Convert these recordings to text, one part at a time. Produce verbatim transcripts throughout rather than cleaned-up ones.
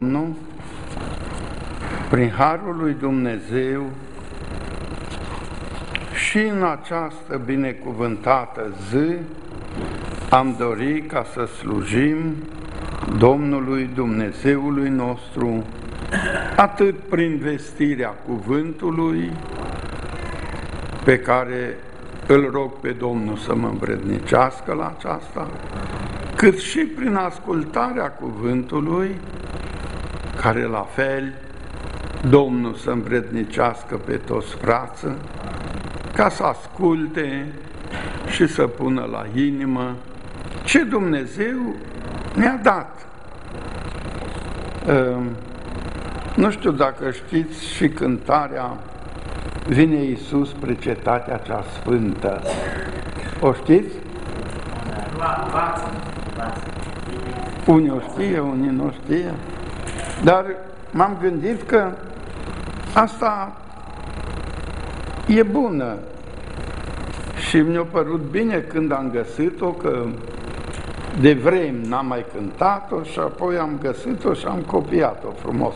Nu? Prin harul lui Dumnezeu și în această binecuvântată zi am dorit ca să slujim Domnului Dumnezeului nostru atât prin vestirea cuvântului, pe care îl rog pe Domnul să mă învrednicească la aceasta, cât și prin ascultarea cuvântului, care la fel Domnul să învrednicească pe toți frații, ca să asculte și să pună la inimă ce Dumnezeu ne-a dat. Nu știu dacă știți și cântarea Vine Iisus spre cetatea cea sfântă. O știți? Unii o știe, unii nu știe. Dar m-am gândit că asta e bună și mi-a părut bine când am găsit-o, că de vreme n-am mai cântat-o și apoi am găsit-o și am copiat-o frumos.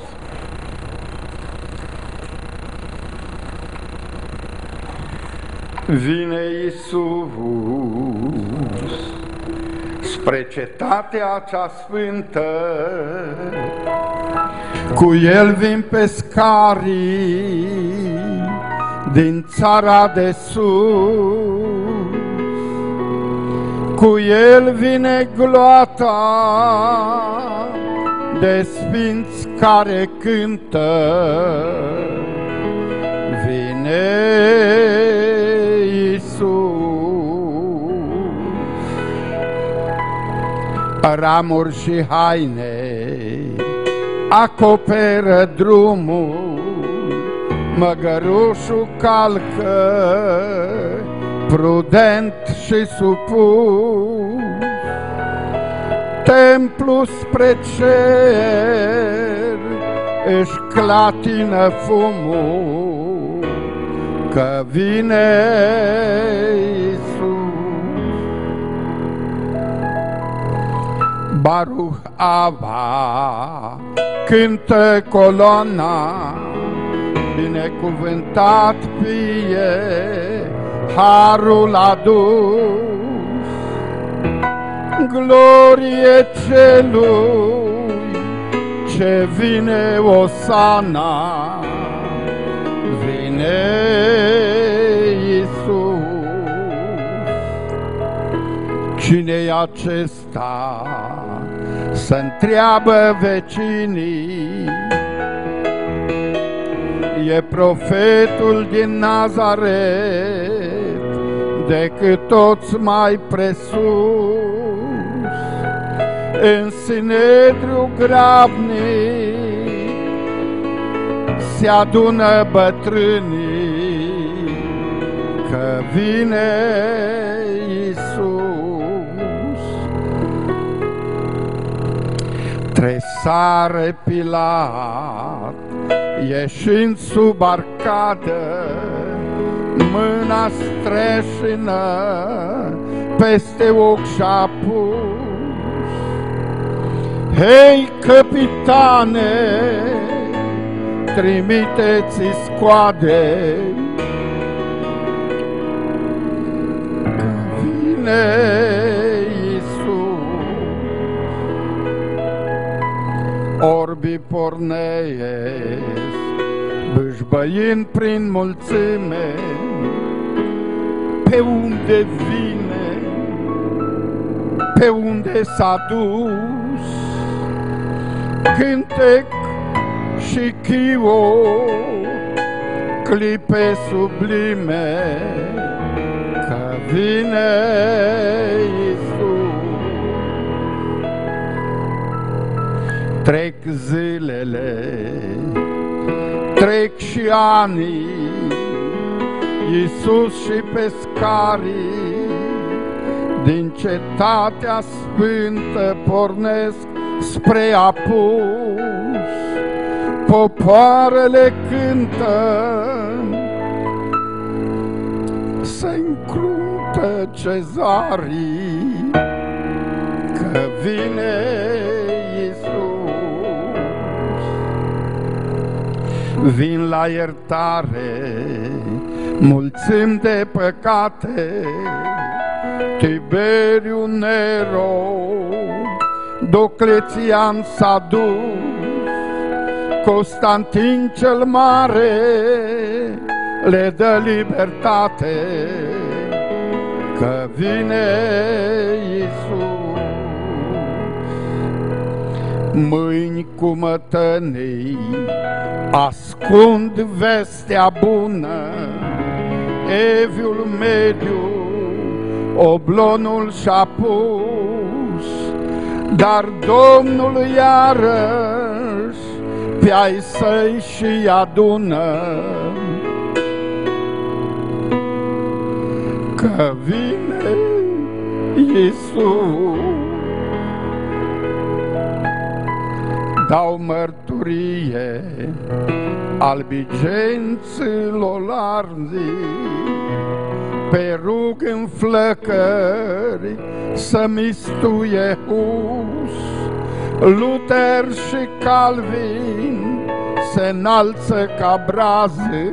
Vine Iisus spre cetatea cea sfântă, cu El vin pescarii din țara de sus, cu El vine gloata de sfinți care cântă. Vine Iisus, ramuri și haine acoperă drumul, măgărușul calcă prudent și supus, templul spre cer își clatină fumul, că vine Iisus. Baruch Ava cântă coloana, binecuvântat fie harul adus, glorie celui ce vine Osana, vine Iisus. Cine-i acesta? Să-ntreabă vecinii. E profetul din Nazaret, decât toți mai presus. În Sinedriu grabnic se adună bătrânii, că vine Iisus. Tresare Pilat, ieșind sub arcadă, mâna streșină peste ochi și-a pus. Hei, capitane, trimiteți scoade, că vine Iisus. Orbii porneiesc, bâșbăind prin mulțime, pe unde vine, pe unde s-a dus, cântec și chiot, clipe sublime, că vine Iisus. Trec zilele, trec și anii, Iisus și pescarii din cetatea sfântă pornesc spre apus. Popoarele cântă, se încruntă cezarii, că vine Iisus. vin la iertare mulțimi de păcate. Tiberiu Nero, Dioclețian s-a dus, Constantin cel Mare le dă libertate, că vine Iisus. Mâini cu mătănii ascund vestea bună, Eviul mediu oblonul și-a pus, dar Domnul iarăși pe ai săi și adună, că vine Iisus. Dau mărturie albigenților larzi, pe rug în flăcări să mistuie Hus. Luther și Calvin se înalță ca brază,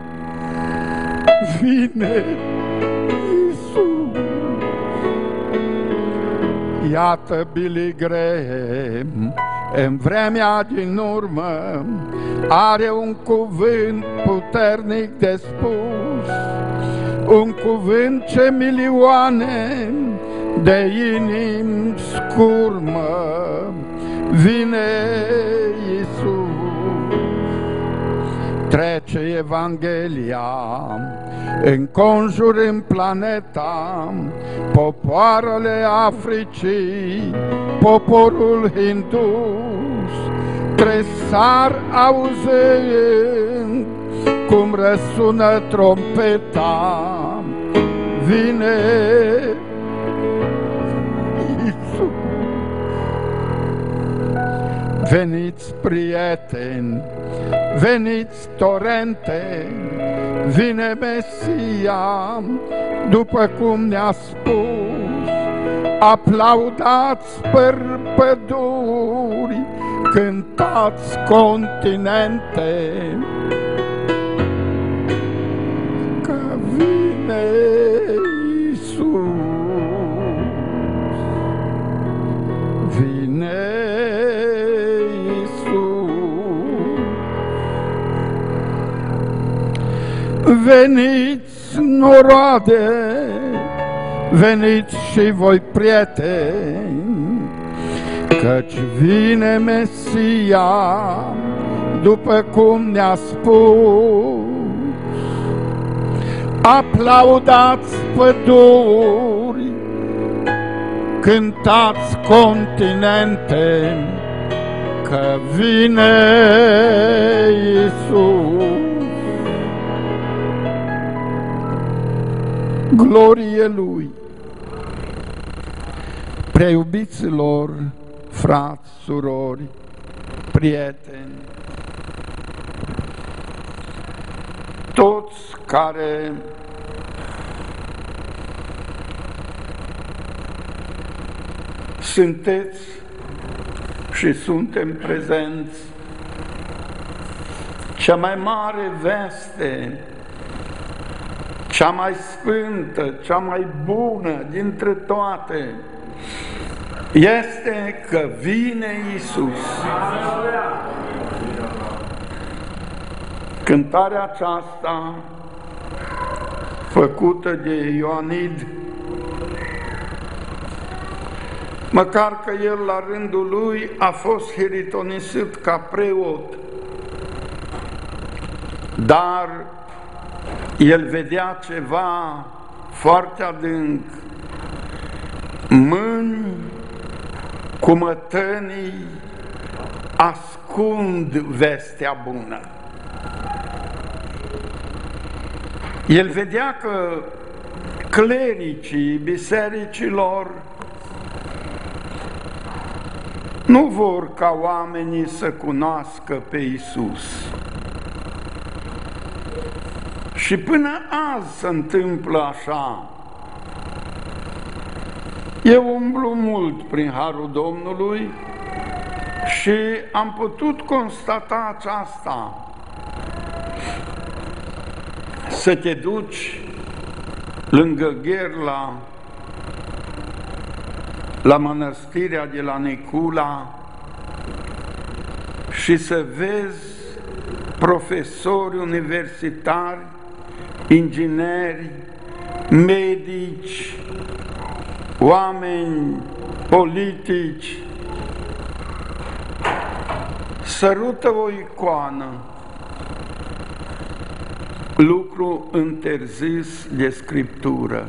vine Iisus. Iată Billy Graham, în vremea din urmă, are un cuvânt puternic de spus, un cuvânt ce milioane de inimi scurmă, vine Iisus. Trece Evanghelia, înconjur în planeta popoarele Africii, poporul hindus, tresar auzând cum răsună trompeta, vine Iisus. Veniți prieteni, veniți torente, vine Mesia, după cum ne-a spus. Aplaudați păduri, cântați continente, că vine Iisus. Vine veniți noroade, veniți și voi prieteni, căci vine Mesia, după cum ne-a spus. Aplaudați păduri, cântați continente, că vine Iisus. Glorie Lui! Preiubiților, frați, surori, prieteni, toți care sunteți și suntem prezenți, cea mai mare veste, cea mai sfântă, cea mai bună dintre toate, este că vine Iisus. Cântarea aceasta, făcută de Ioanid, măcar că el la rândul lui a fost hiritonisit ca preot, dar el vedea ceva foarte adânc, mâini cu mătănii ascund vestea bună. El vedea că clericii bisericilor nu vor ca oamenii să cunoască pe Iisus. Și până azi se întâmplă așa. Eu umblu mult prin Harul Domnului și am putut constata aceasta, să te duci lângă Gherla, la mănăstirea de la Necula și să vezi profesori universitari, ingineri, medici, oameni politici, sărută o icoană, lucru interzis de Scriptură,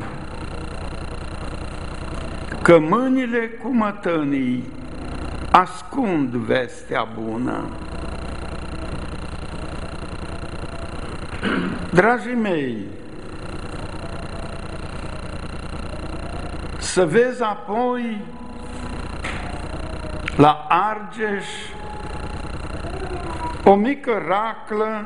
că mâinile cu mătănii ascund vestea bună. Dragii mei, să vezi apoi la Argeș o mică raclă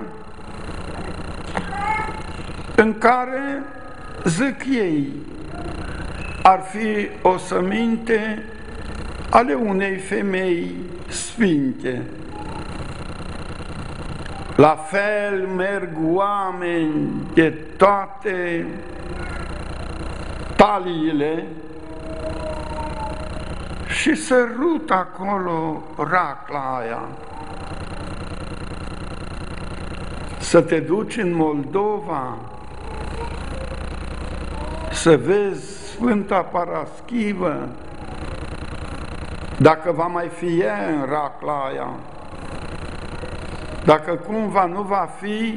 în care, zic ei, ar fi o săminte ale unei femei sfinte. La fel merg oameni de toate taliile și sărut acolo racla aia. Să te duci în Moldova, să vezi Sfânta Paraschivă, dacă va mai fi ea în racla aia, dacă cumva nu va fi,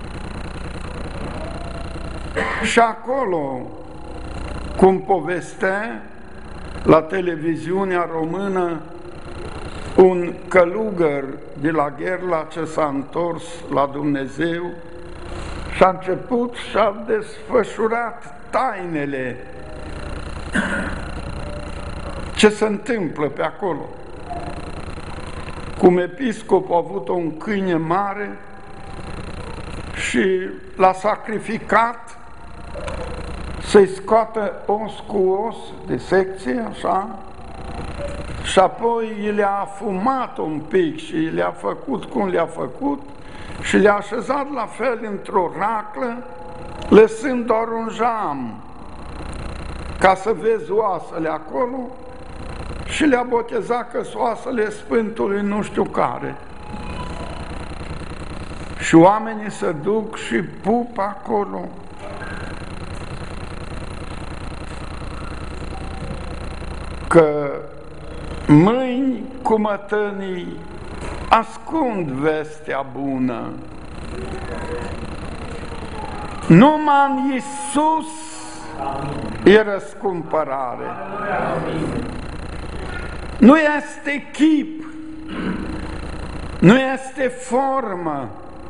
și acolo, cum povestea la televiziunea română un călugăr de la Gherla ce s-a întors la Dumnezeu și a început și a desfășurat tainele ce se întâmplă pe acolo. Cum episcopul a avut un câine mare și l-a sacrificat să-i scoată os cu os de secție, așa, și apoi i le-a afumat un pic și le-a făcut cum le-a făcut și le-a așezat la fel într-o raclă, lăsând doar un jam, ca să vezi oasele acolo, și le-a botezat că sunt oasele Sfântului nu știu care. Și oamenii se duc și pup acolo. Că mâini cu mătănii ascund vestea bună. Numai în Iisus e răscumpărare. Nu este chip, nu este formă,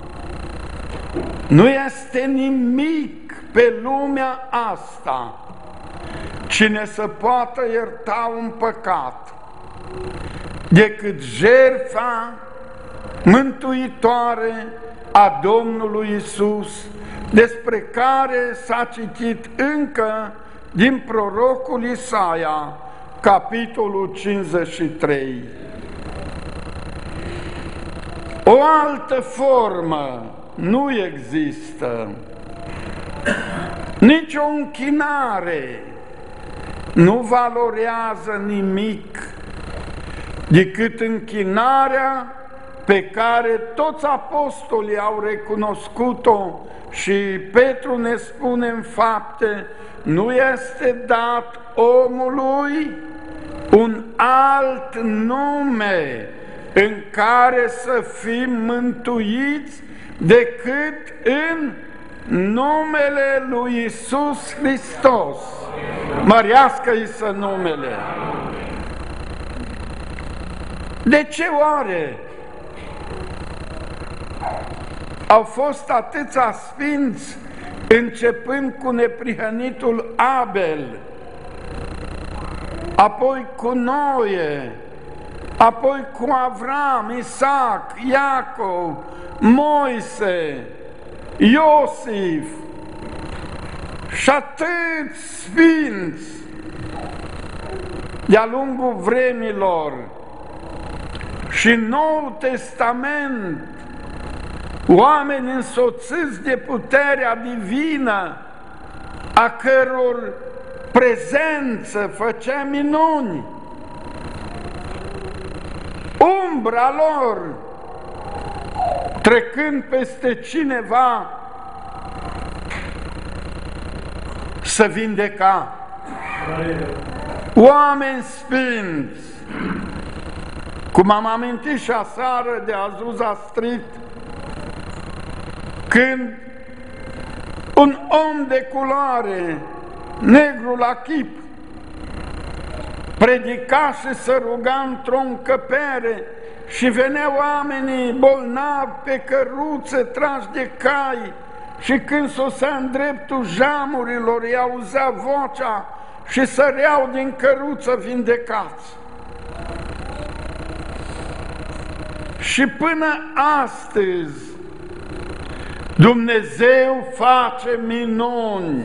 nu este nimic pe lumea asta cine să poată ierta un păcat decât jertfa mântuitoare a Domnului Iisus, despre care s-a citit încă din prorocul Isaia, capitolul cincizeci și trei. O altă formă nu există, nici o închinare nu valorează nimic decât închinarea pe care toți apostolii au recunoscut-o și Petru ne spune în Fapte, nu este dat omului un alt nume în care să fim mântuiți decât în numele lui Iisus Hristos. Mărească-i să numele. De ce oare au fost atâția sfinți începând cu neprihănitul Abel, apoi cu Noe, apoi cu Avram, Isaac, Iacov, Moise, Iosif și atâți sfinți de-a lungul vremilor și Noul Testament oameni însoțiți de puterea divină, a căror prezență făcea minuni. Umbra lor, trecând peste cineva, să vindeca. Oameni sfinți, cum am amintit și aseară de Azusa Street, când un om de culoare, negru la chip, predica și se ruga într-o încăpere și veneau oamenii bolnavi pe căruțe trași de cai și când sosea în dreptul jamurilor îi auzea vocea și săreau din căruță vindecați. Și până astăzi Dumnezeu face minuni.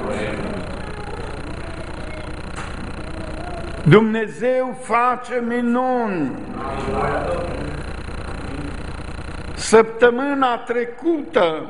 Dumnezeu face minuni. Săptămâna trecută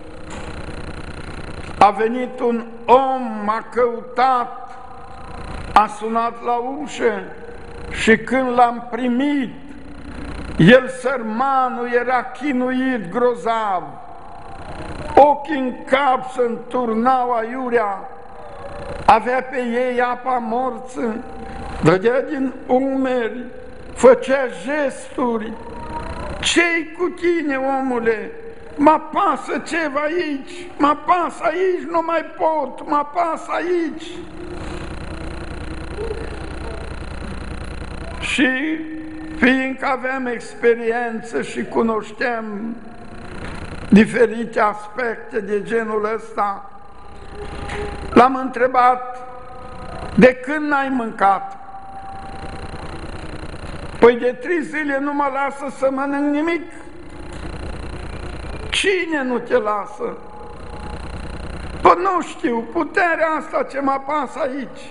a venit un om, m-a căutat, a sunat la ușă și când l-am primit, el, sărmanul, era chinuit grozav. Ochii în cap se înturnau aiurea, avea pe ei apa morță, dădea din umeri, făcea gesturi. Ce-i cu tine, omule? Mă pasă ceva aici, mă pasă aici, nu mai pot, mă pasă aici. Și fiindcă aveam experiență și cunoșteam diferite aspecte de genul ăsta, l-am întrebat, de când n-ai mâncat? Păi de trei zile nu mă lasă să mănânc nimic. Cine nu te lasă? Păi nu știu, puterea asta ce mă pasă aici.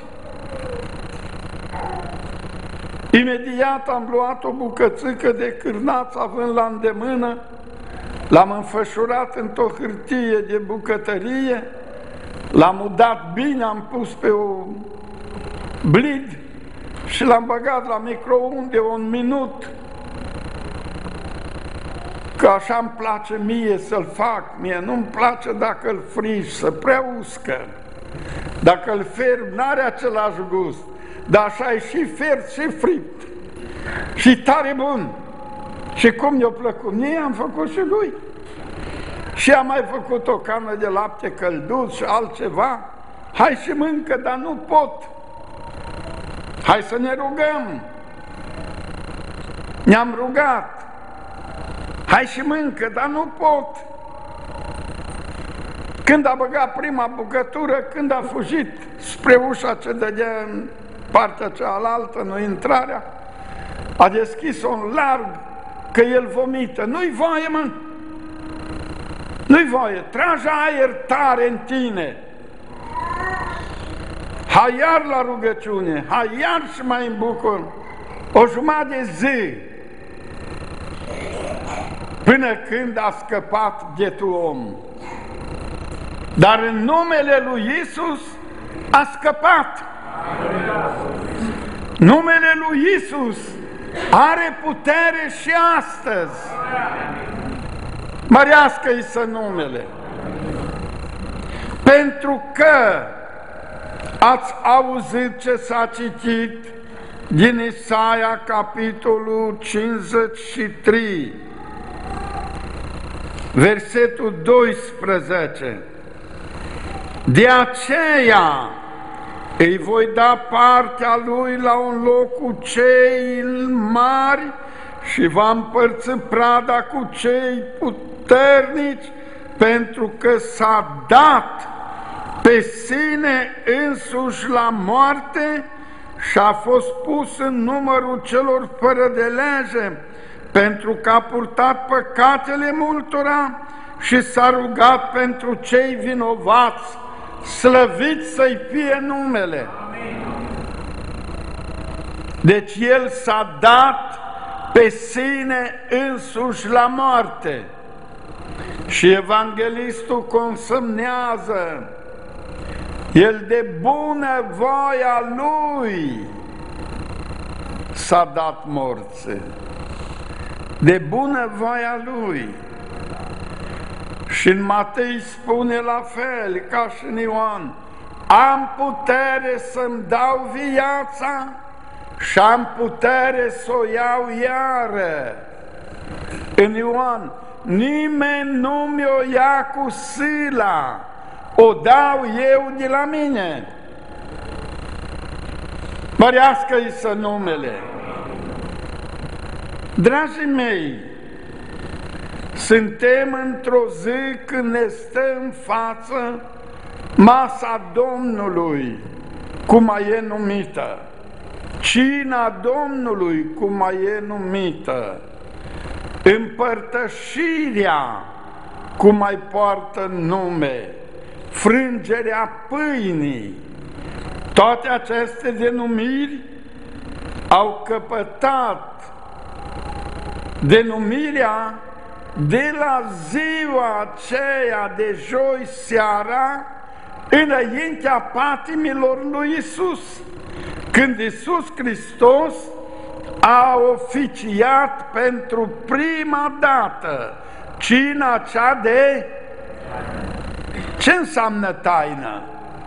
Imediat am luat o bucățică de cârnaț având la îndemână, l-am înfășurat într-o hârtie de bucătărie, l-am udat bine, am pus pe o blid și l-am băgat la microunde un minut, că așa îmi place mie să-l fac, mie nu-mi place dacă îl friși, să prea uscă. Dacă îl ferb, n-are același gust, dar așa e și fert și fript. Și tare bun. Și cum mi-a plăcut mie, am făcut și lui. Și am mai făcut o cană de lapte călduț și altceva. Hai și mâncă, dar nu pot. Hai să ne rugăm. Ne-am rugat. Hai și mâncă, dar nu pot. Când a băgat prima bucătură, când a fugit spre ușa ce dădea în partea cealaltă, nu intrarea, a deschis-o în larg, că el vomită. Nu-i voie, mă! Nu-i voie, trage aer tare în tine. Hai iar la rugăciune, hai iar și mai îmbucur o jumătate de zi, până când a scăpat bietul om. Dar în numele lui Iisus a scăpat. Numele lui Iisus are putere și astăzi. Mărească-i să numele. Pentru că ați auzit ce s-a citit din Isaia, capitolul cincizeci și trei, versetul doisprezece. De aceea îi voi da partea lui la un loc cu cei mari și va împărți prada cu cei puternici, pentru că s-a dat pe sine însuși la moarte și a fost pus în numărul celor fără de lege, pentru că a purtat păcatele multora și s-a rugat pentru cei vinovați, slăvit să-i fie numele. Deci El s-a dat pe sine însuși la moarte. Și evanghelistul consemnează, el de bună voia lui s-a dat morții. De bună voia lui. Și în Matei spune la fel ca și în Ioan, am putere să-mi dau viața și am putere să o iau iară. În Ioan, nimeni nu mi-o ia cu sila, o dau eu de la mine. Mărească-i să numele. Dragii mei, suntem într-o zi când ne stă în față masa Domnului, cum mai e numită, cina Domnului, cum mai e numită, împărtășirea, cum mai poartă nume, frângerea pâinii. Toate aceste denumiri au căpătat denumirea de la ziua aceea de joi seara înaintea patimilor lui Iisus, când Iisus Hristos a oficiat pentru prima dată cina cea de... Ce înseamnă taină?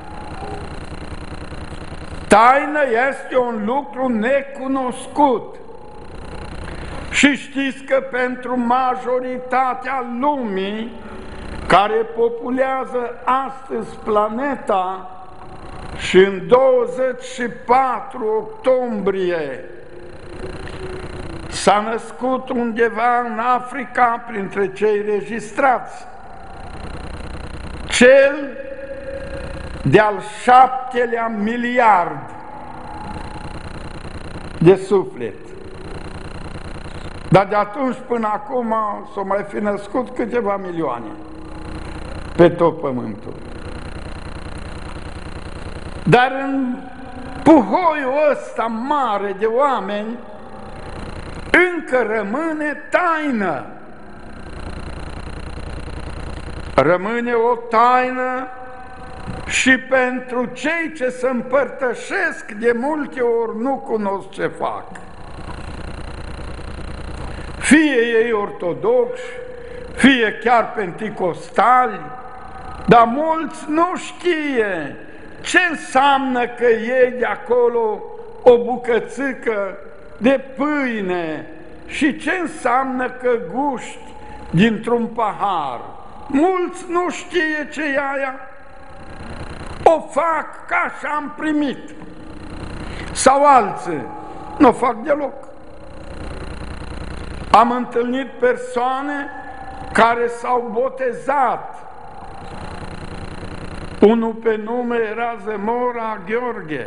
Taină este un lucru necunoscut. Și știți că pentru majoritatea lumii care populează astăzi planeta și în douăzeci și patru octombrie s-a născut undeva în Africa, printre cei registrați, cel de-al șaptelea miliard de suflet. Dar de atunci până acum s-au mai fi născut câteva milioane pe tot pământul. Dar în puhoiul ăsta mare de oameni încă rămâne taină. Rămâne o taină și pentru cei ce se împărtășesc, de multe ori nu cunosc ce fac. Fie ei ortodoxi, fie chiar penticostali, dar mulți nu știe ce înseamnă că iei de acolo o bucățică de pâine și ce înseamnă că guști dintr-un pahar. Mulți nu știe ce e aia. O fac ca și am primit. Sau alții nu o fac deloc. Am întâlnit persoane care s-au botezat. Unul pe nume era Zemora Gheorghe.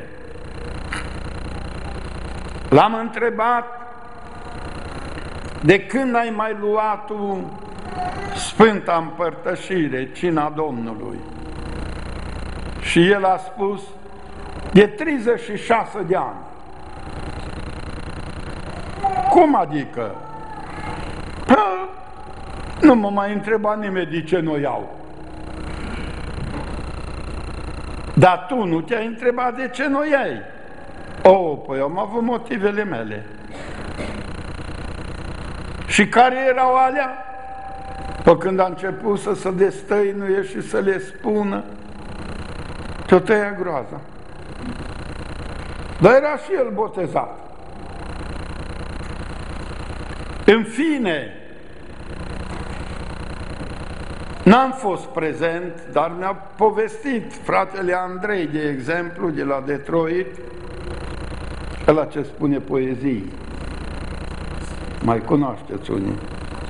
L-am întrebat, de când ai mai luat tu Sfânta Împărtășire, cina Domnului? Și el a spus, de treizeci și șase de ani. Cum adică? Pă, nu mă mai întreba nimeni de ce nu iau. Dar tu nu te-ai întrebat de ce nu iei. Oh, păi am avut motivele mele. Și care erau alea? Păi când a început să se destăinuie și să le spună, te-o tăia groaza. Dar era și el botezat. În fine, n-am fost prezent, dar mi-a povestit fratele Andrei, de exemplu, de la Detroit, ăla ce spune poezii. Mai cunoașteți unii.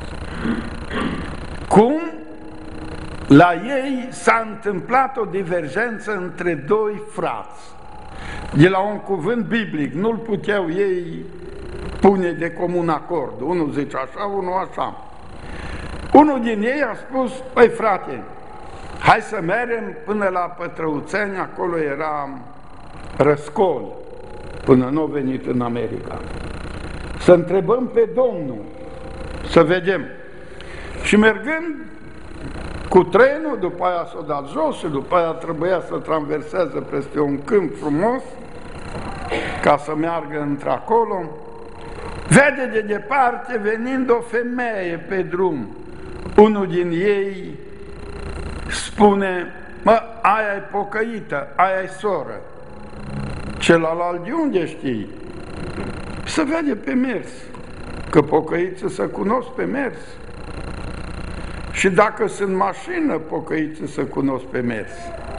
Cum la ei s-a întâmplat o divergență între doi frați. De la un cuvânt biblic, nu-l puteau ei pune de comun acord. Unul zice așa, unul așa. Unul din ei a spus, păi frate, hai să mergem până la Pătrăuțeni, acolo era răscol, până nu a venit în America. Să întrebăm pe Domnul, să vedem. Și mergând cu trenul, după aia s-o dat jos și după aia trebuia să traverseze peste un câmp frumos ca să meargă într-acolo. Vede de departe venind o femeie pe drum. Unul din ei spune, mă, aia e pocăită, aia e soră. Celălalt, de unde știi? Se vede pe mers, că pocăiții se cunosc pe mers. Și dacă sunt mașină, pocăiții se cunosc pe mers.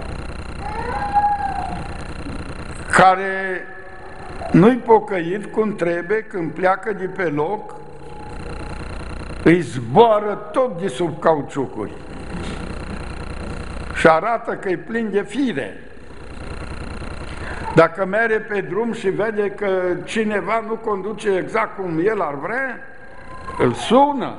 Care nu-i pocăit cum trebuie, când pleacă de pe loc, îi zboară tot de sub cauciucuri și arată că e plin de fire. Dacă merge pe drum și vede că cineva nu conduce exact cum el ar vrea, îl sună.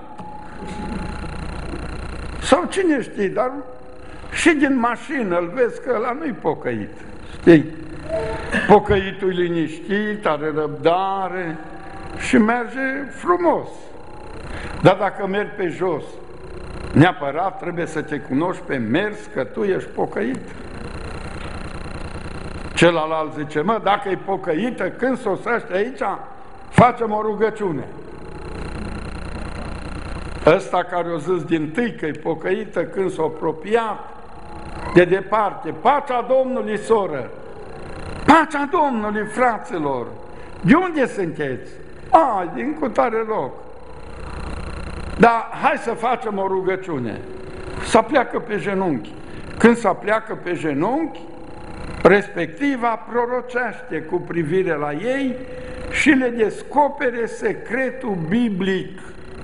Sau cine știe, dar și din mașină îl vezi că ăla nu-i pocăit, știi? Pocăitul e liniștit, are răbdare și merge frumos. Dar dacă mergi pe jos, neapărat trebuie să te cunoști pe mers că tu ești pocăit. Celălalt zice, mă, dacă e pocăită, când sosește aici, facem o rugăciune. Ăsta care o zis din tâi că e pocăită, când s-a apropiat de departe, pacea Domnului, soră, pacea Domnului, fraților, de unde sunteți? A, din cutare loc. Dar hai să facem o rugăciune. Să pleacă pe genunchi. Când se pleacă pe genunchi, respectiva prorocește cu privire la ei și le descopere secretul biblic.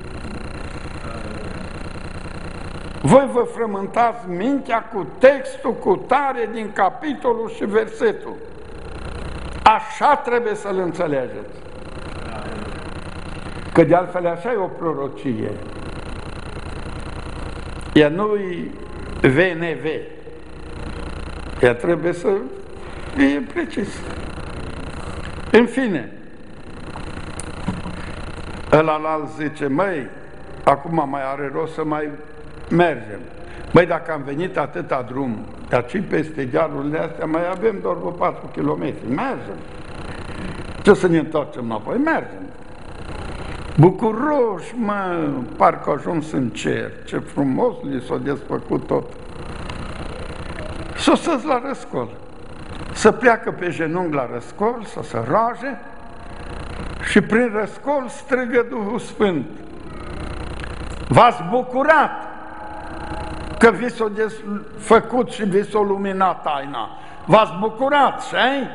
Voi vă frământați mintea cu textul cu tare din capitolul și versetul. Așa trebuie să-l înțelegeți. Că de altfel așa e o prorocie. Ea nu-i V N V. Ea trebuie să fie precis. În fine, ălalt zice, măi, acum mai are rost să mai mergem. Măi, dacă am venit atâta drum, dar și peste dealurile astea, mai avem doar vreo patru kilometri. Mergem. Ce să ne întoarcem înapoi? Mergem. Bucuroși, mă, parcă ajuns în cer. Ce frumos li s-a desfăcut tot. Sosesc la răscol. Să pleacă pe genunchi la răscol, să se roage și prin răscol strigă Duhul Sfânt. V-ați bucurat că vi s-a desfăcut și vi s-a luminat taina. V-ați bucurat, știi?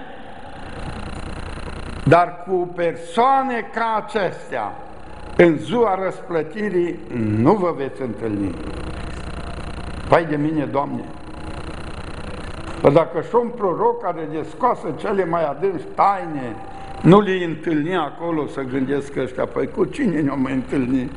Dar cu persoane ca acestea, în ziua răsplătirii, nu vă veți întâlni. Vai de mine, Doamne! Că dacă și un proroc care descoasă cele mai adânci taine, nu le întâlni acolo, să gândesc ăștia, păi cu cine ne-o mai întâlni?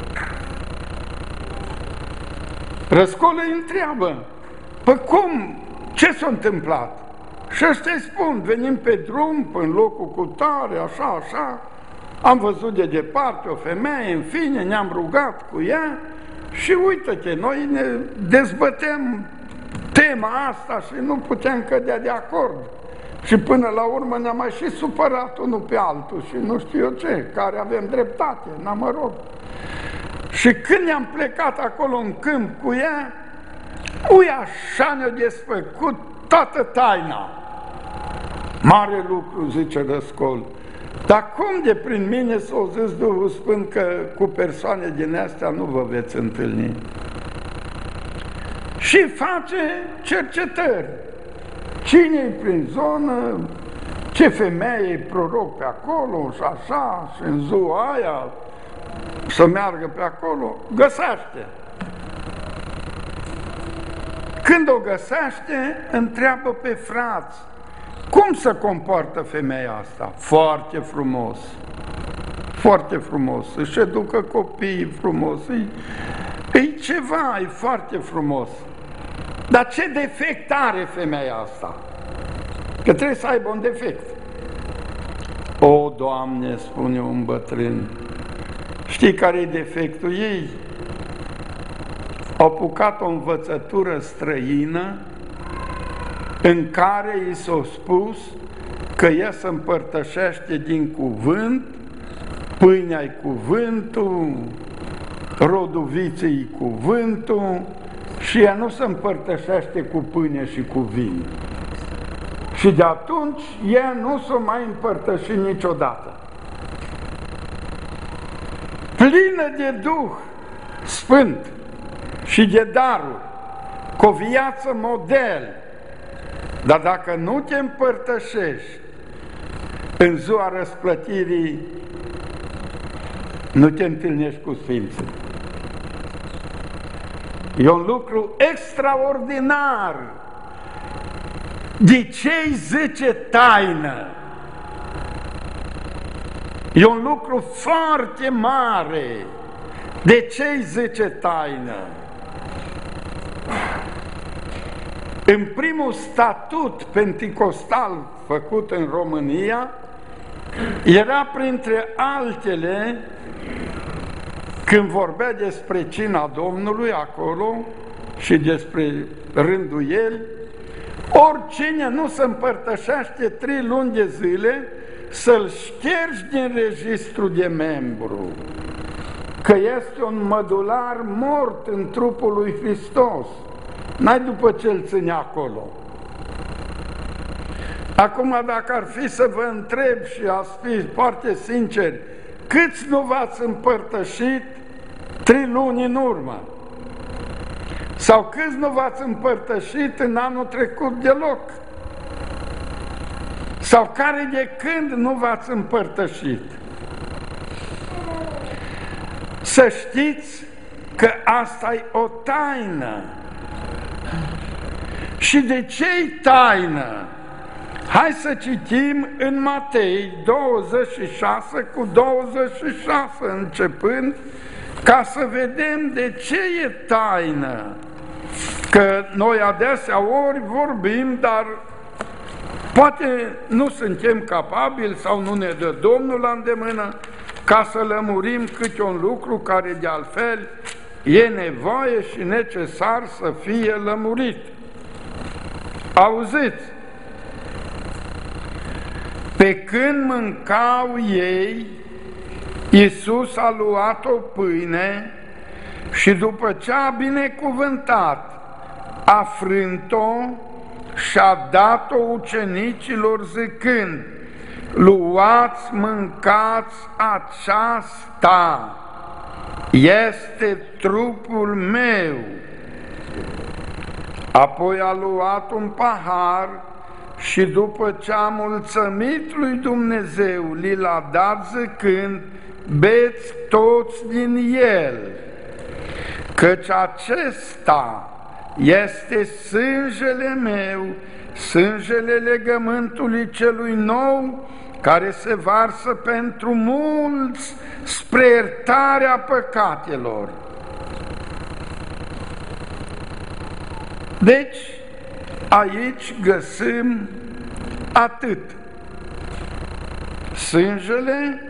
Răscolă îi întreabă, păi cum? Ce s-a întâmplat? Și ăștia îi spun, venim pe drum, în locul cu tare, așa, așa, am văzut de departe o femeie, în fine, ne-am rugat cu ea și uite-te, noi ne dezbătem tema asta și nu putem cădea de acord. Și până la urmă ne-am mai și supărat unul pe altul și nu știu eu ce, care avem dreptate, n-am mă rog. Și când ne-am plecat acolo în câmp cu ea, ui, așa ne-a desfăcut toată taina. Mare lucru, zice Răscol. Dar cum de prin mine s-a zis Duhul Sfânt că cu persoane din astea nu vă veți întâlni? Și face cercetări. Cine-i prin zonă, ce femeie proroc pe acolo și așa, și în ziua aia să meargă pe acolo, găsește. Când o găsește, întreabă pe frați, cum se comportă femeia asta? Foarte frumos, foarte frumos, își educă copiii frumos, e, e ceva, e foarte frumos. Dar ce defect are femeia asta? Că trebuie să aibă un defect. O, Doamne, spune un bătrân, știi care e defectul ei? au apucat o învățătură străină în care i s-a spus că ea se împărtășește din cuvânt, pâinea-i cuvântul, rodul viței cuvântul și ea nu se împărtășește cu pâine și cu vin. Și de atunci ea nu s-o mai împărtăși niciodată. Plină de Duh Sfânt și de daruri, cu o viață model, dar dacă nu te împărtășești în ziua răsplătirii, nu te întâlnești cu Sfinții. E un lucru extraordinar. De ce-i zice taină? E un lucru foarte mare. De ce-i zice taină? În primul statut penticostal făcut în România, era printre altele, când vorbea despre cina Domnului acolo și despre rândul el, oricine nu se împărtășește trei luni de zile, să-l ștergi din registru de membru, că este un mădular mort în trupul lui Hristos. N-ai după ce îl ține acolo. Acum, dacă ar fi să vă întreb și ați fi foarte sinceri, câți nu v-ați împărtășit trei luni în urmă? Sau câți nu v-ați împărtășit în anul trecut deloc? Sau care de când nu v-ați împărtășit? Să știți că asta e o taină. Și de ce-i taină? Hai să citim în Matei douăzeci și șase cu douăzeci și șase începând, ca să vedem de ce e taină. Că noi adesea ori vorbim, dar poate nu suntem capabili sau nu ne dă Domnul la îndemână ca să lămurim câte un lucru care de altfel e nevoie și necesar să fie lămurit. Auziți? Pe când mâncau ei, Iisus a luat o pâine și după ce a binecuvântat, a frânt-o și a dat-o ucenicilor zicând: luați, mâncați, aceasta este trupul meu. Apoi a luat un pahar și după ce a mulțumit lui Dumnezeu, li l-a dat zicând: beți toți din el, căci acesta este sângele meu, sângele legământului celui nou, care se varsă pentru mulți spre iertarea păcatelor. Deci, aici găsim atât sângele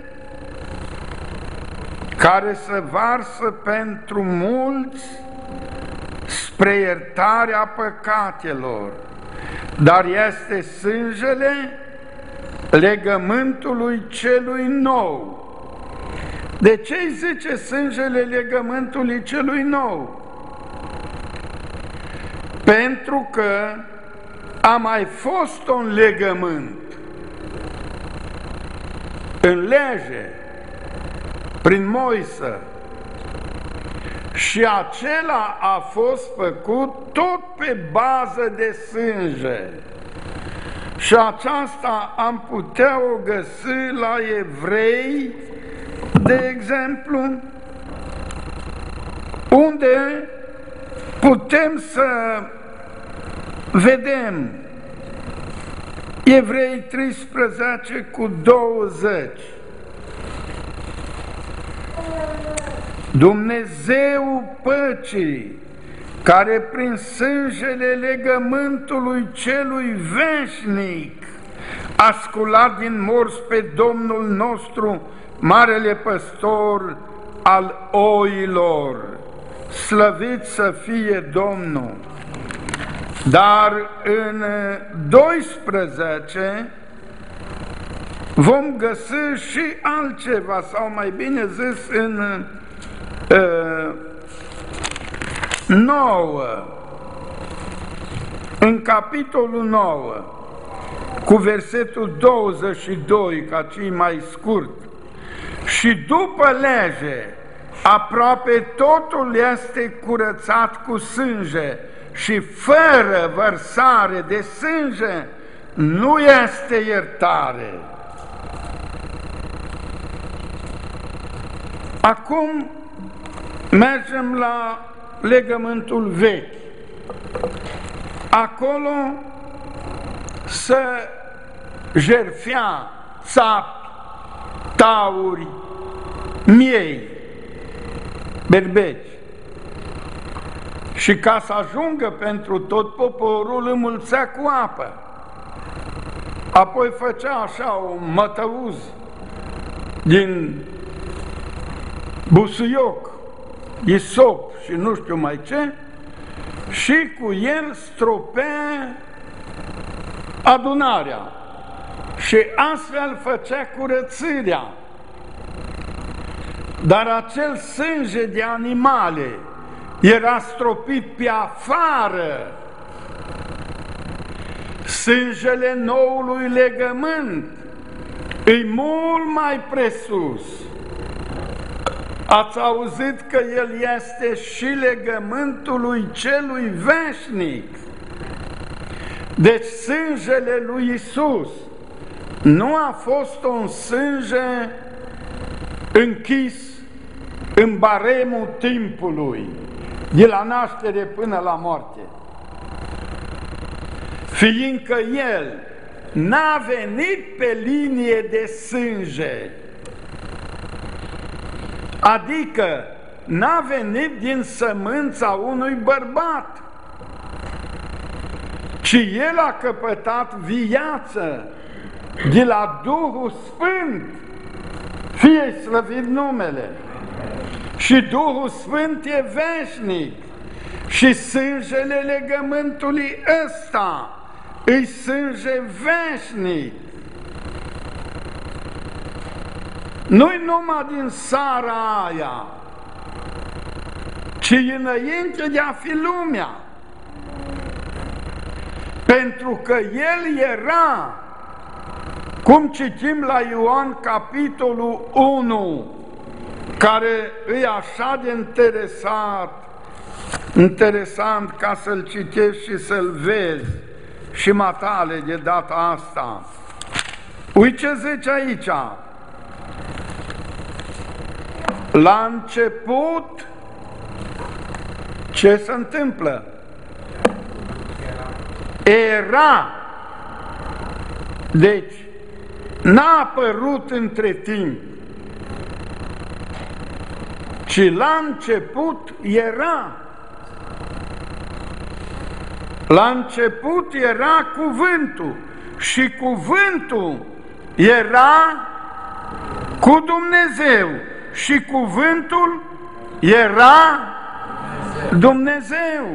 care se varsă pentru mulți spre iertarea păcatelor, dar este sângele legământului celui nou. De ce îi zice sângele legământului celui nou? Pentru că a mai fost un legământ în lege, prin Moise, și acela a fost făcut tot pe bază de sânge. Și aceasta am putea o găsi la Evrei, de exemplu, unde putem să vedem Evrei treisprezece cu douăzeci. Dumnezeu păcii, care prin sângele legământului celui veșnic a sculat din morți pe Domnul nostru, marele păstor al oilor, slăvit să fie Domnul. Dar în doisprezece vom găsi și altceva, sau mai bine zis în uh, nouă, în capitolul nouă, cu versetul douăzeci și doi, ca cei mai scurt. Și după lege, aproape totul este curățat cu sânge și fără vărsare de sânge nu este iertare. Acum mergem la legământul vechi. Acolo să jertfea țapi, tauri, miei, berbeci. Și ca să ajungă pentru tot poporul, înmulțea cu apă. Apoi făcea așa un mătăuz din busuioc, isop și nu știu mai ce, și cu el stropea adunarea și astfel făcea curățirea. Dar acel sânge de animale era stropit pe afară. Sângele noului legământ e mult mai presus. Ați auzit că el este și legământului celui veșnic. Deci sângele lui Iisus nu a fost un sânge închis în baremul timpului, de la naștere până la moarte, fiindcă el n-a venit pe linie de sânge, adică n-a venit din sămânța unui bărbat, ci el a căpătat viață de la Duhul Sfânt, fie slăvit numele. Și Duhul Sfânt e veșnic și sângele legământului ăsta îi sânge veșnic. Nu-i numai din sara aia, ci înainte de a fi lumea. Pentru că el era, cum citim la Ioan capitolul unu, care e așa de interesat, interesant ca să-l citești și să-l vezi, și matale de data asta. Uite ce zice aici. La început, ce se întâmplă? Era. Deci, n-a apărut între timp, ci la început era. La început era cuvântul și cuvântul era cu Dumnezeu și cuvântul era Dumnezeu.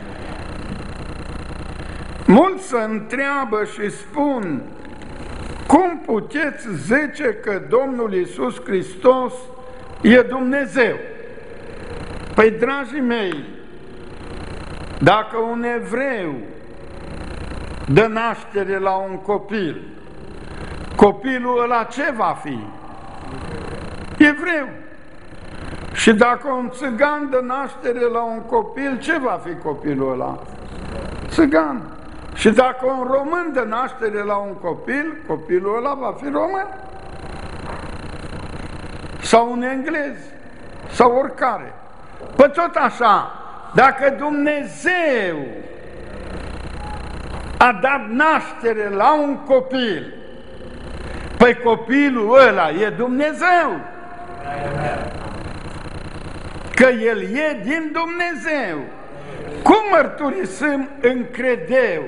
Mulți se întreabă și spun: cum puteți zice că Domnul Iisus Hristos e Dumnezeu? Păi, dragii mei, dacă un evreu dă naștere la un copil, copilul ăla ce va fi? Evreu. Și dacă un țigan dă naștere la un copil, ce va fi copilul ăla? Țigan. Și dacă un român dă naștere la un copil, copilul ăla va fi român. Sau un englez, sau oricare. Păi tot așa, dacă Dumnezeu a dat naștere la un copil, păi copilul ăla e Dumnezeu. Că el e din Dumnezeu. Cum mărturisim în credeu?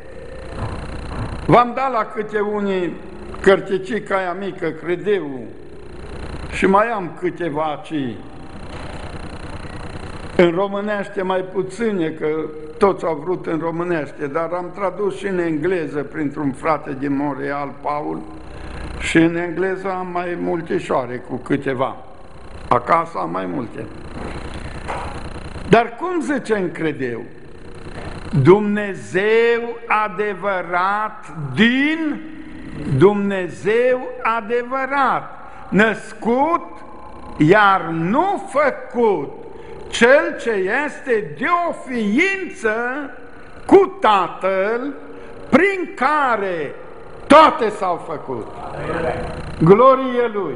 V-am dat la câte unii cărticica aia mică, credeu, și mai am câteva aici. În românește mai puține, că toți au vrut în românește, dar am tradus și în engleză printr-un frate din Montreal, Paul, și în engleză am mai multișoare cu câteva. Acasă am mai multe. Dar cum zice în credeu? Dumnezeu adevărat din Dumnezeu adevărat, născut, iar nu făcut, Cel ce este de o ființă cu Tatăl, prin care toate s-au făcut. Glorie Lui!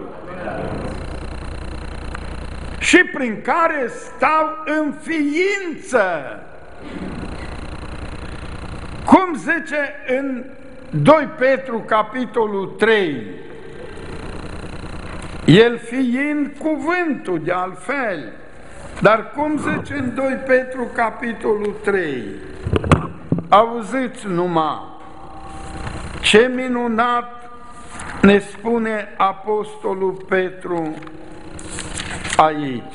Și prin care stau în ființă. Cum zice în doi Petru, capitolul trei, el fiind cuvântul de altfel, dar cum zice în doi Petru, capitolul trei, auziți numai ce minunat ne spune apostolul Petru aici.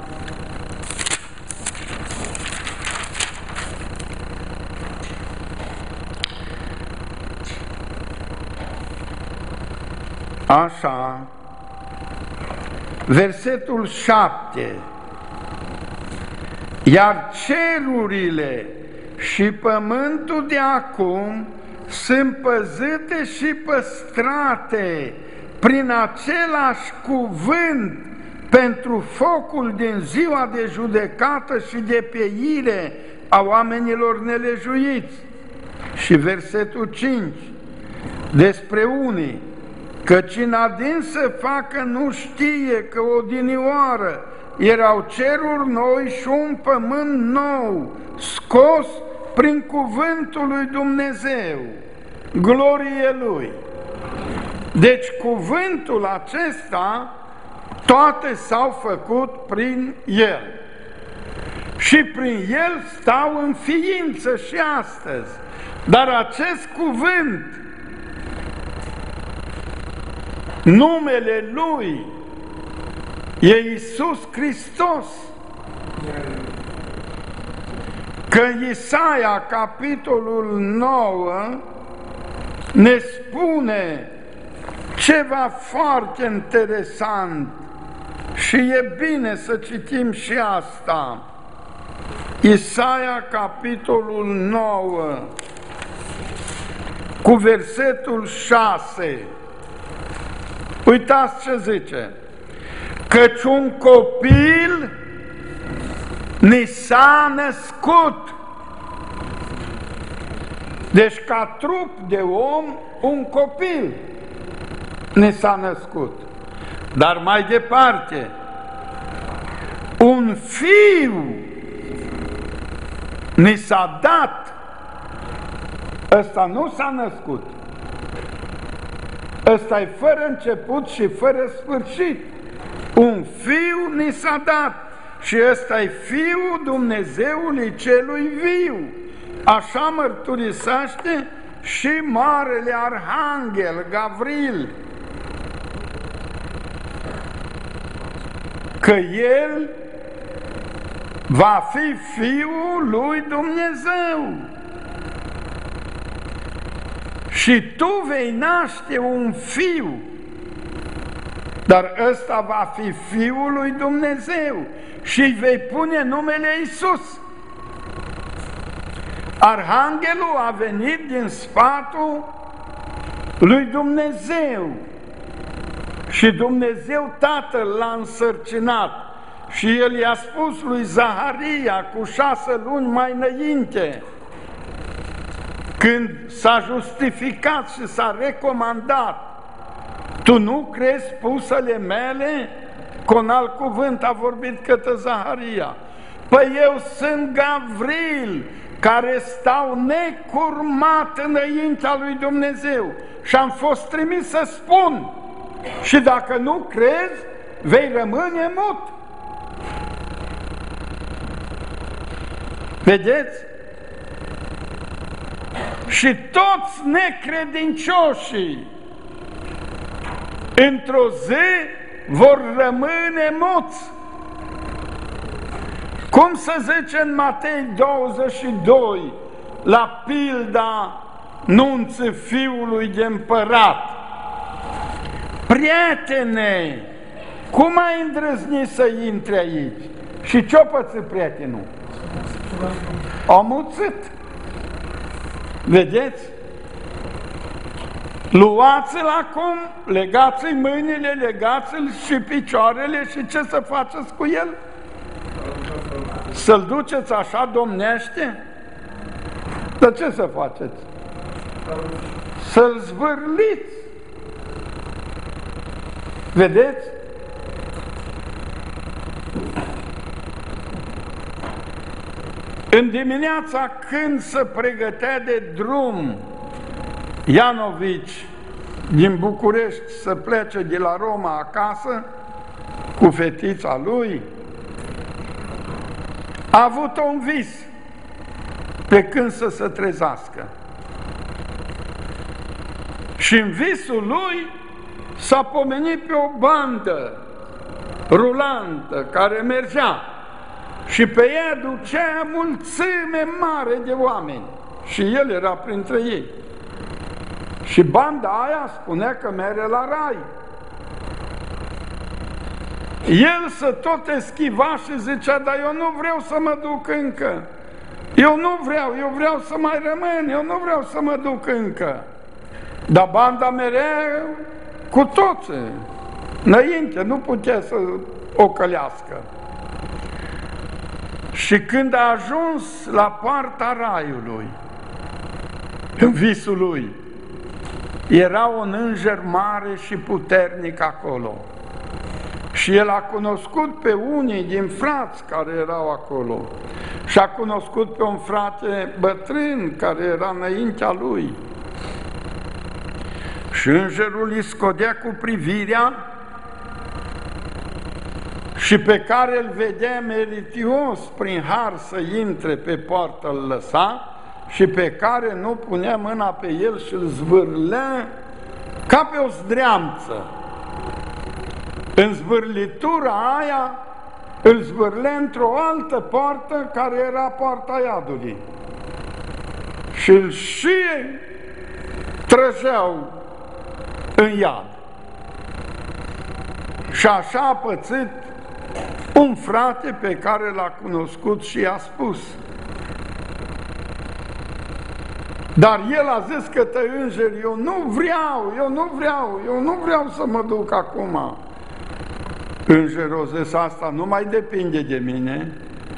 Așa, versetul șapte, iar cerurile și pământul de acum sunt păzite și păstrate prin același cuvânt pentru focul din ziua de judecată și de peire a oamenilor nelejuiți. Și versetul cinci, despre unii, că cine adins să facă nu știe că odinioară erau ceruri noi și un pământ nou, scos prin cuvântul lui Dumnezeu. Glorie Lui! Deci cuvântul acesta, toate s-au făcut prin El. Și prin El stau în ființă și astăzi. Dar acest cuvânt, numele Lui e Iisus Hristos. Că Isaia, capitolul nouă, ne spune ceva foarte interesant și e bine să citim și asta. Isaia, capitolul nouă, cu versetul șase. Uitați ce zice. Căci un copil ni s-a născut. Deci ca trup de om, un copil ni s-a născut. Dar mai departe, un fiu ni s-a dat. Ăsta nu s-a născut. Ăsta e fără început și fără sfârșit. Un fiu ni s-a dat și ăsta e Fiul Dumnezeului celui viu. Așa mărturisește și Marele Arhanghel Gavril, că El va fi Fiul lui Dumnezeu. Și tu vei naște un fiu, dar ăsta va fi Fiul lui Dumnezeu și îi vei pune numele Iisus. Arhanghelul a venit din sfatul lui Dumnezeu și Dumnezeu Tatăl l-a însărcinat și el i-a spus lui Zaharia cu șase luni mai înainte, când s-a justificat și s-a recomandat: tu nu crezi spusele mele? Cu un alt cuvânt a vorbit către Zaharia. Păi eu sunt Gavril, care stau necurmat înaintea lui Dumnezeu și am fost trimis să spun. Și dacă nu crezi, vei rămâne mut. Vedeți? Și toți necredincioșii într-o zi vor rămâne muți. Cum să zice în Matei douăzeci și doi, la pilda nunții fiului de împărat: prietene, cum ai îndrăznit să intri aici? Și ce-o pățit prietenul? A muțit. Vedeți? Luați-l acum, legați-i mâinile, legați-l și picioarele și ce să faceți cu el? Să-l duceți așa domnește? Dar ce să faceți? Să-l zvârliți. Vedeți? În dimineața când se pregătea de drum Ianovici din București să plece de la Roma acasă cu fetița lui, a avut un vis pe când să se trezească. Și în visul lui s-a pomenit pe o bandă rulantă care mergea și pe ea ducea mulțime mare de oameni și el era printre ei. Și banda aia spunea că merge la rai. El se tot eschiva și zicea: dar eu nu vreau să mă duc încă. Eu nu vreau, eu vreau să mai rămân, eu nu vreau să mă duc încă. Dar banda merea cu toți înainte, nu putea să o călească. Și când a ajuns la poarta raiului, în visul lui, era un înger mare și puternic acolo. Și el a cunoscut pe unii din frați care erau acolo. Și a cunoscut pe un frate bătrân care era înaintea lui. Și îngerul îi scodea cu privirea și pe care îl vedea meritios prin har să intre pe poartă îl lăsa și pe care nu punea mâna pe el și îl zvârlea ca pe o zdreamță. În zvârlitura aia îl zvârlea într-o altă poartă care era poarta iadului. Și îl și trăgeau în iad. Și așa a pățit un frate pe care l-a cunoscut și i-a spus. Dar el a zis către înger: eu nu vreau, eu nu vreau, eu nu vreau să mă duc acum. Îngerul a zis: asta nu mai depinde de mine,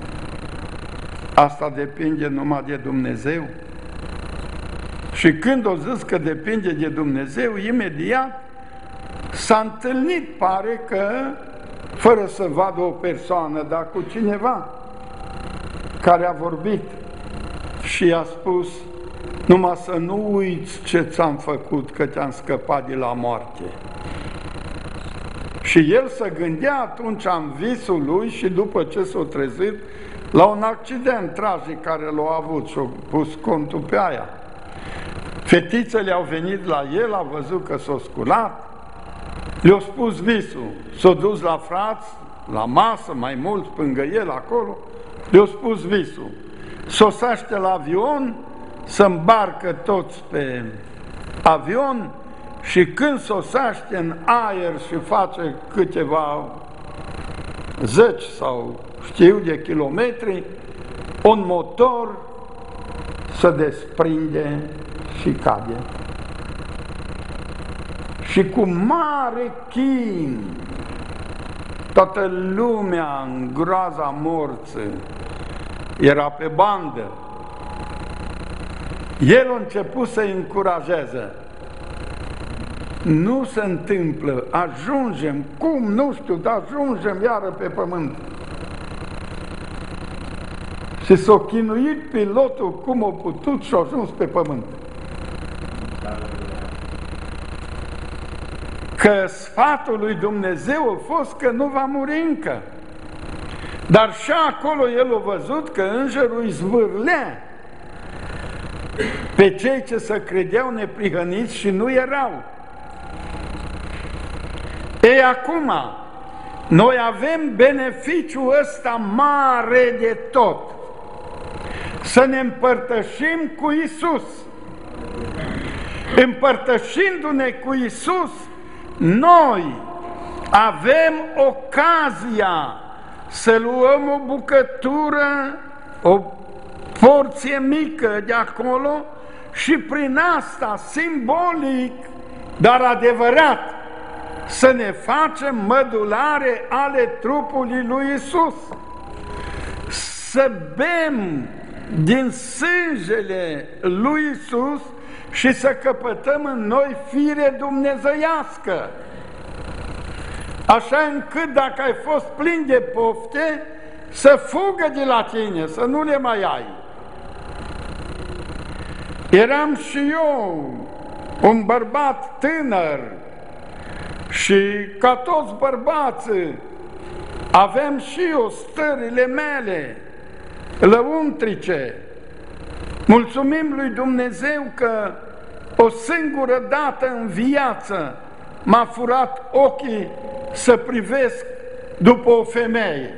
asta depinde numai de Dumnezeu. Și când o zis că depinde de Dumnezeu, imediat s-a întâlnit, pare că, fără să vadă o persoană, dar cu cineva care a vorbit și i-a spus: numai să nu uiți ce ți-am făcut, că te-am scăpat de la moarte. Și el se gândea atunci în visul lui și după ce s-a trezit la un accident tragic care l-a avut și a pus contul pe aia. Fetițele au venit la el, a văzut că s-a sculat, le-a spus visul, s-a dus la frați, la masă, mai mulți lângă el acolo, le-a spus visul. Sosește la avion, să îmbarcă toți pe avion și când sosește în aer și face câteva zeci sau știu de kilometri, un motor se desprinde și cade. Și cu mare chin, toată lumea în groaza morții era pe bandă. El a început să-i încurajeze. Nu se întâmplă, ajungem, cum, nu știu, dar ajungem iară pe pământ. Și s-a chinuit pilotul cum a putut și a ajuns pe pământ. Că sfatul lui Dumnezeu a fost că nu va muri încă. Dar și acolo el a văzut că îngerul îi zvârlea pe cei ce se credeau neprihăniți și nu erau. Ei, acum, noi avem beneficiul ăsta mare de tot, să ne împărtășim cu Iisus. Împărtășindu-ne cu Iisus, noi avem ocazia să luăm o bucătură, o porție mică de acolo și prin asta, simbolic, dar adevărat, să ne facem mădulare ale trupului lui Iisus, să bem din sângele lui Iisus și să căpătăm în noi fire dumnezeiască, așa încât dacă ai fost plin de pofte, să fugă de la tine, să nu le mai ai. Eram și eu un bărbat tânăr și ca toți bărbații aveam și eu stările mele lăuntrice. Mulțumim lui Dumnezeu că o singură dată în viață m-a furat ochii să privesc după o femeie.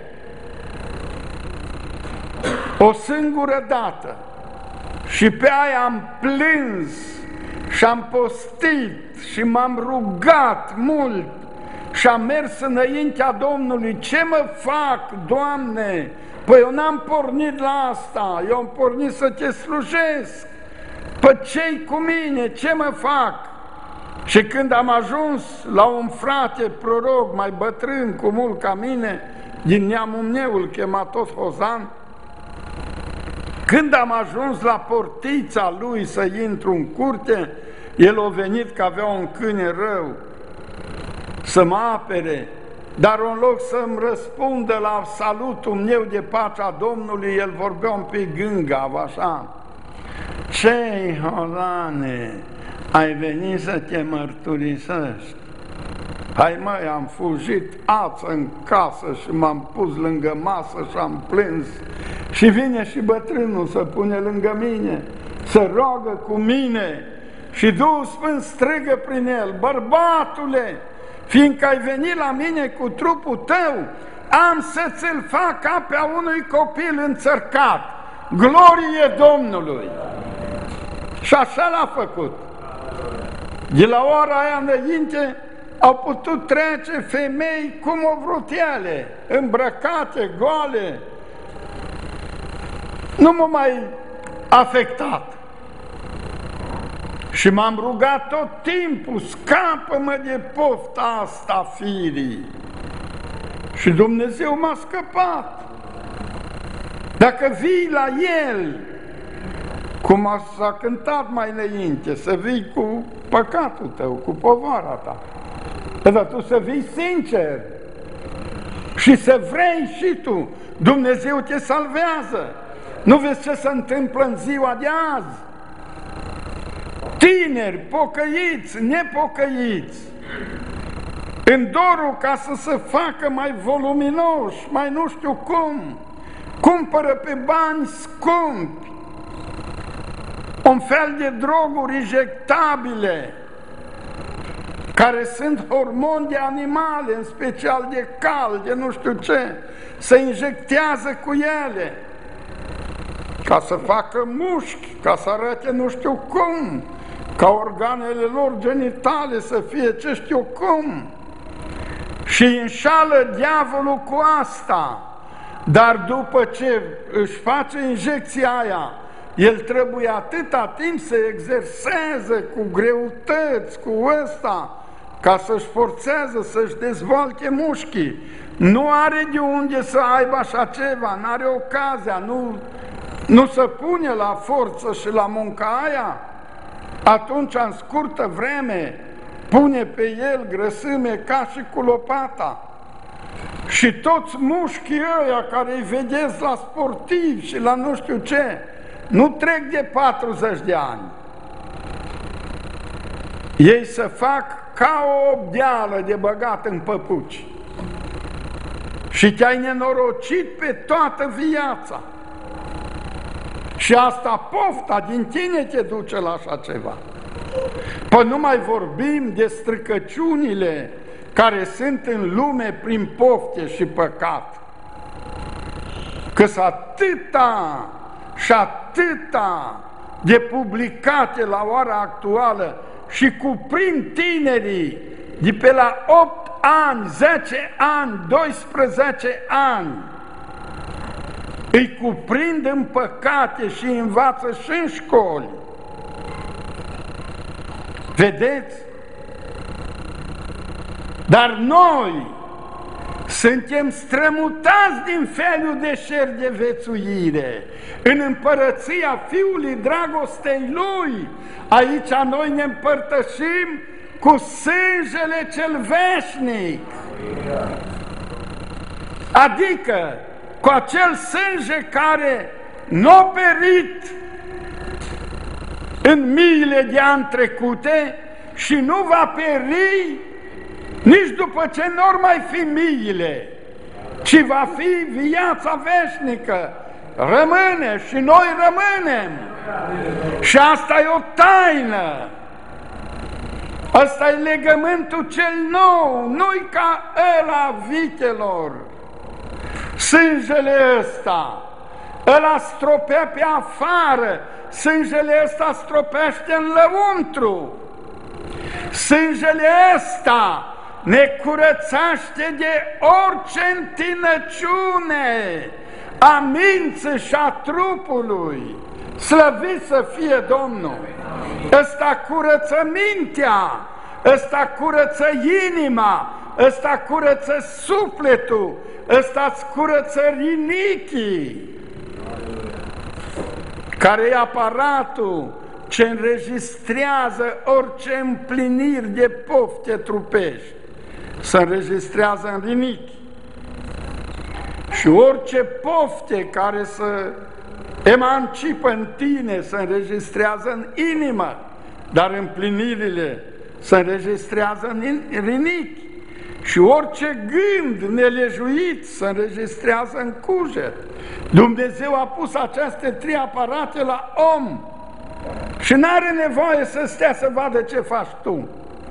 O singură dată. Și pe aia am plâns și am postit și m-am rugat mult și am mers înaintea Domnului. Ce mă fac, Doamne? Păi eu n-am pornit la asta, eu am pornit să te slujesc. Păi ce-i cu mine? Ce mă fac? Și când am ajuns la un frate proroc mai bătrân cu mult ca mine, din neamul meu, îl chema tot Hozan, când am ajuns la portița lui să intru în curte, el a venit că avea un câine rău să mă apere, dar în loc să-mi răspundă la salutul meu de pacea Domnului, el vorbea un pic gângav, așa. Ce-i, Hozane, ai venit să te mărturisești? Hai măi, am fugit ață în casă și m-am pus lângă masă și am plâns. Și vine și bătrânul să pune lângă mine, să roagă cu mine și Duhul Sfânt strigă prin el: bărbatule, fiindcă ai venit la mine cu trupul tău, am să ți-l fac ca pe a unui copil înțărcat. Glorie Domnului! Și așa l-a făcut. De la ora aia înainte au putut trece femei cum o vrut ele, îmbrăcate, goale. Nu m-a mai afectat. Și m-am rugat tot timpul: scapă-mă de pofta asta firii. Și Dumnezeu m-a scăpat. Dacă vii la El, cum s-a cântat mai înainte, să vii cu păcatul tău, cu povara ta, dar tu să vii sincer și să vrei și tu, Dumnezeu te salvează. Nu vezi ce se întâmplă în ziua de azi? Tineri, pocăiți, nepocăiți, în dorul ca să se facă mai voluminoși, mai nu știu cum, cumpără pe bani scumpi un fel de droguri injectabile, care sunt hormoni de animale, în special de cal, de nu știu ce, se injectează cu ele, ca să facă mușchi, ca să arate nu știu cum, ca organele lor genitale să fie ce știu cum. Și înșală diavolul cu asta, dar după ce își face injecția aia, el trebuie atâta timp să exerseze cu greutăți, cu ăsta, ca să-și forțeze, să-și dezvolte mușchii. Nu are de unde să aibă așa ceva, n-are ocazia, nu, nu se pune la forță și la munca aia. Atunci, în scurtă vreme, pune pe el grăsime ca și cu lopata. Și toți mușchii ăia care îi vedeți la sportivi și la nu știu ce, nu trec de patruzeci de ani. Ei se fac ca o obdeală de băgat în păpuci. Și te-ai nenorocit pe toată viața. Și asta, pofta din tine te duce la așa ceva. Păi nu mai vorbim de stricăciunile care sunt în lume prin pofte și păcat. Că-s atâta și atâta de publicate la ora actuală și cuprind tinerii de pe la opt ani, zece ani, doisprezece ani, îi cuprind în păcate și îi învață și în școli. Vedeți? Dar noi suntem strămutați din felul de șer de vețuire în împărăția Fiului dragostei Lui. Aici noi ne împărtășim cu sângele cel veșnic. Adică cu acel sânge care n-a perit în miile de ani trecute și nu va peri nici după ce n-or mai fi miile, ci va fi viața veșnică. Rămâne și noi rămânem. Și asta e o taină. Asta e legământul cel nou, nu-i ca ăla vitelor. Sângele ăsta, ăla stropea pe afară, sângele ăsta stropește în lăuntru. Sângele ăsta ne curățește de orice întinăciune a minții și a trupului. Slăvit să fie Domnul! Ăsta curăță mintea, ăsta curăță inima, ăsta curăță sufletul, ăsta-ți curăță rinichii, care e aparatul ce înregistrează orice împliniri de pofte trupești. Se înregistrează în rinichi. Și orice pofte care se emancipă în tine se înregistrează în inimă, dar împlinirile se înregistrează în rinichi. Și orice gând nelejuit se înregistrează în cuget. Dumnezeu a pus aceste trei aparate la om și n-are nevoie să stea să vadă ce faci tu.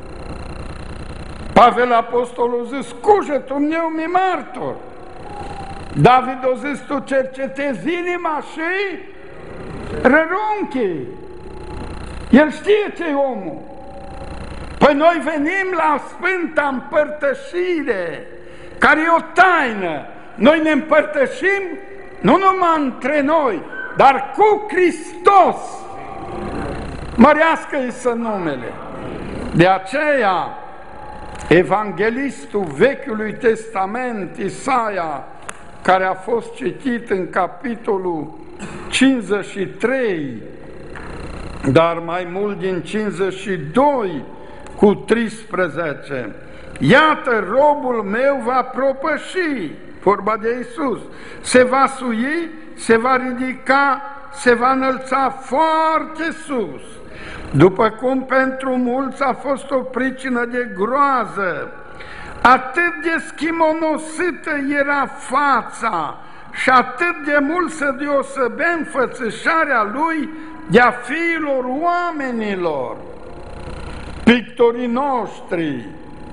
Pavel Apostolul a zis, cugetul meu mi martor. David a zis, tu cercetezi inima și rărunchii. El știe ce e omul. Păi noi venim la Sfânta Împărtășire, care e o taină. Noi ne împărtășim nu numai între noi, dar cu Hristos. Mărească-i să numele. De aceea, evanghelistul Vechiului Testament, Isaia, care a fost citit în capitolul cincizeci și trei, dar mai mult din cincizeci și doi cu treisprezece. Iată, robul meu va propăși, vorba de Iisus, se va sui, se va ridica, se va înălța foarte sus. După cum pentru mulți a fost o pricină de groază, atât de schimonosită era fața și atât de mult se deosebea înfățișarea lui de-a fiilor oamenilor. Pictorii noștri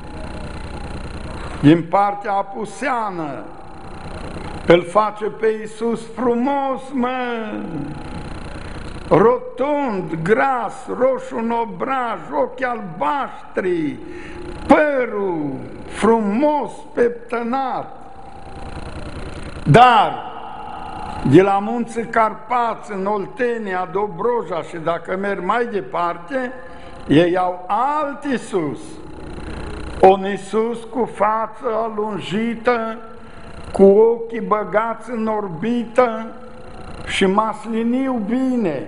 din partea apuseană îl face pe Iisus frumos, mă, rotund, gras, roșu în obraj, ochi albaștri, părul frumos peptănat. Dar de la munții Carpați, în Oltenia, Dobroja și dacă merg mai departe, ei au alt Iisus, un Iisus cu față alungită, cu ochii băgați în orbită și masliniu bine.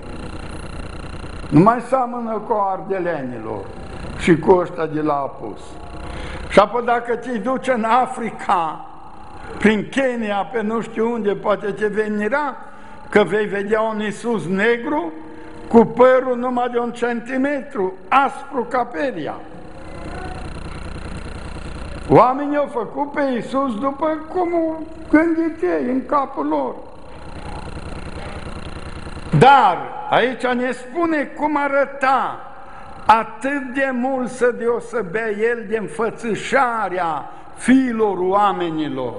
Nu mai seamănă cu ardelenilor și cu ăștia de la Apus. Și apoi dacă te duci în Africa, prin Kenya, pe nu știu unde, poate te vei mira că vei vedea un Iisus negru cu părul numai de un centimetru, aspru ca peria. Oamenii au făcut pe Iisus după cum au gândit ei în capul lor. Dar aici ne spune cum arăta atât de mult să deosebea El de înfățișarea fiilor oamenilor.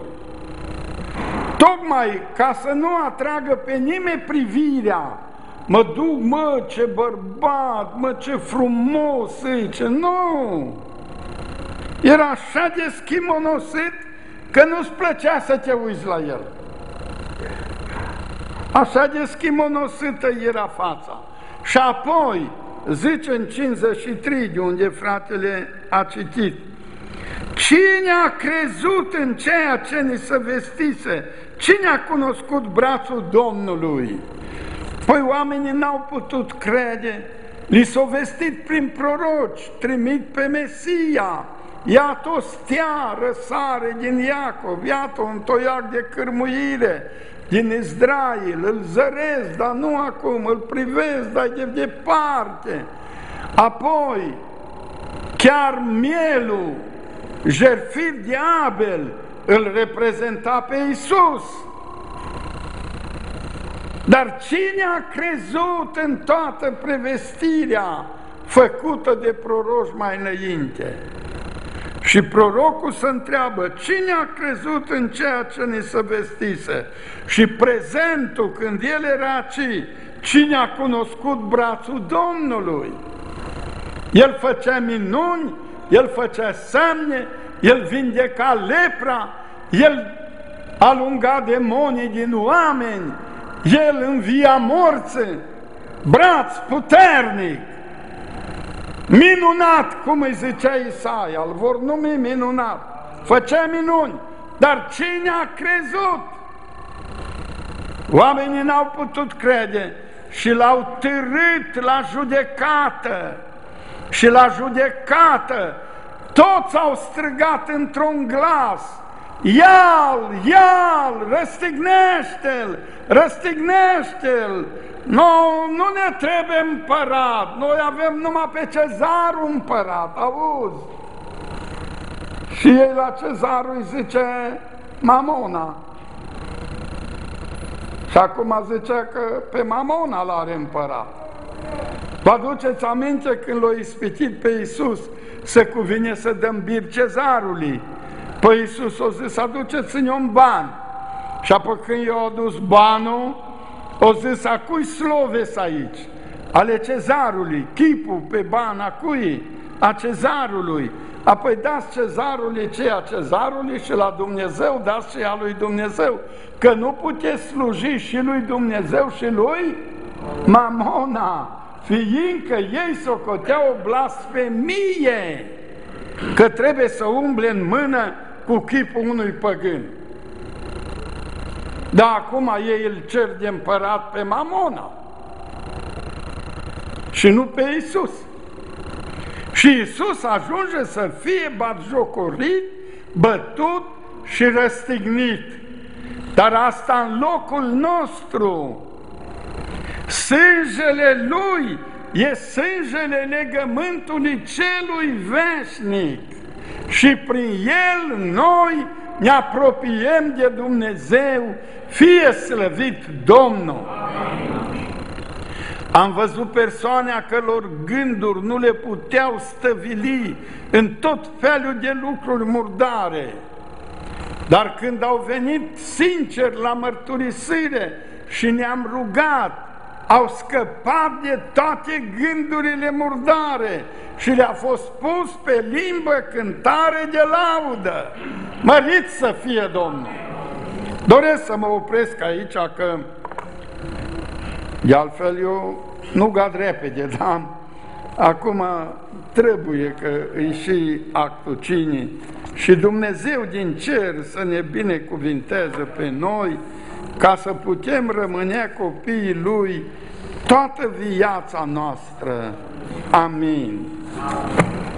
Tocmai ca să nu atragă pe nimeni privirea, mă duc, mă, ce bărbat, mă, ce frumos e, ce... Nu! Era așa de schimonosit că nu-ți plăcea să te uiți la el. Așa de schimonosită era fața. Și apoi, zice în cincizeci și trei, de unde fratele a citit, cine a crezut în ceea ce ni se vestise? Cine a cunoscut brațul Domnului? Păi oamenii n-au putut crede, li s-a vestit prin proroci, trimit pe Mesia, iată o stea răsare din Iacov, iată un toiac de cârmuire din Israel, îl zăresc, dar nu acum, îl privesc, dar de departe. Apoi, chiar mielul jertfit de Abel îl reprezenta pe Iisus. Dar cine a crezut în toată prevestirea făcută de proroci mai înainte? Și prorocul se întreabă, cine a crezut în ceea ce ni se vestise? Și prezentul, când el era aici, cine a cunoscut brațul Domnului? El făcea minuni, el făcea semne, el vindeca lepra, el alunga demonii din oameni, el învia morți, braț puternic, minunat, cum îi zicea Isaia, îl vor numi minunat, făcea minuni, dar cine a crezut? Oamenii n-au putut crede și l-au târât la judecată. Și la judecată toți au strigat într-un glas, ia-l, ia-l, răstignește-l, răstignește-l, noi nu ne trebuie împărat, noi avem numai pe Cezarul împărat, auzi? Și ei la Cezarul îi zice Mamona. Și acum zice că pe Mamona l-are împărat. Vă aduceți aminte când l-a ispitit pe Iisus să cuvine să dăm bir Cezarului? Păi Iisus a zis, aduceți-ne un ban. Și apoi când i-a adus banul, a zis, a cui sloves aici? Ale Cezarului, chipul pe ban, a cui? A Cezarului. Apoi dați Cezarului ceea Cezarului și la Dumnezeu dați ceea lui Dumnezeu. Că nu puteți sluji și lui Dumnezeu și lui Mamona, fiindcă ei socoteau o blasfemie că trebuie să umble în mână cu chipul unui păgân. Dar acum ei îl cer de împărat pe Mamona și nu pe Iisus. Și Iisus ajunge să fie batjocorit, bătut și răstignit. Dar asta în locul nostru. Sângele Lui e sângele legământului celui veșnic și prin El noi ne apropiem de Dumnezeu, fie slăvit Domnul! Amin. Am văzut persoane a căror gânduri nu le puteau stăvili în tot felul de lucruri murdare, dar când au venit sincer la mărturisire și ne-am rugat, au scăpat de toate gândurile murdare și le-a fost pus pe limbă cântare de laudă. Mărit să fie Domnul! Doresc să mă opresc aici, că de altfel eu nu gad repede, dar acum trebuie că îi și actul cinii și Dumnezeu din cer să ne binecuvinteze pe noi ca să putem rămâne copiii Lui toată viața noastră. Amin.